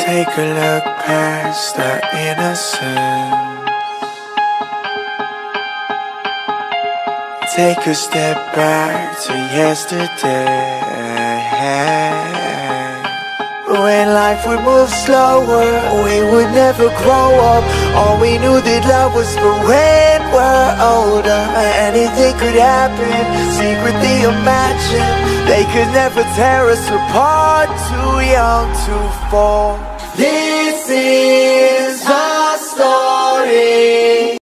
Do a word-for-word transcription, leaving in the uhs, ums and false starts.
Take a look past our innocence. Take a step back to yesterday. When life would move slower, we would never grow up. All we knew that love was for when we're older. Anything could happen, secretly imagine. They could never tear us apart, too young to fall. This is our story.